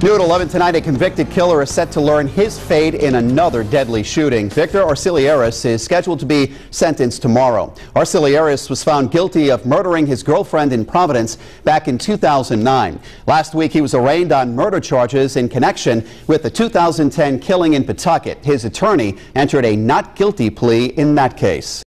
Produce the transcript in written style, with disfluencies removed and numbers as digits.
New at 11 tonight, a convicted killer is set to learn his fate in another deadly shooting. Victor Arciliares is scheduled to be sentenced tomorrow. Arciliares was found guilty of murdering his girlfriend in Providence back in 2009. Last week, he was arraigned on murder charges in connection with the 2010 killing in Pawtucket. His attorney entered a not guilty plea in that case.